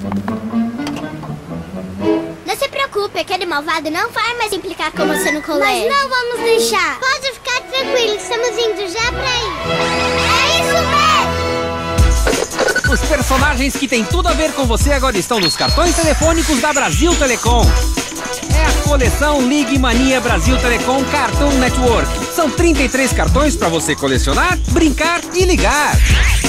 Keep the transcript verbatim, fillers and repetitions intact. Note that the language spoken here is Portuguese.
Não se preocupe, aquele malvado não vai mais implicar com você no colégio. Mas não vamos deixar. Pode ficar tranquilo, estamos indo já pra aí. É isso mesmo! Os personagens que têm tudo a ver com você agora estão nos cartões telefônicos da Brasil Telecom. É a coleção Ligue Mania Brasil Telecom Cartoon Network. São trinta e três cartões para você colecionar, brincar e ligar.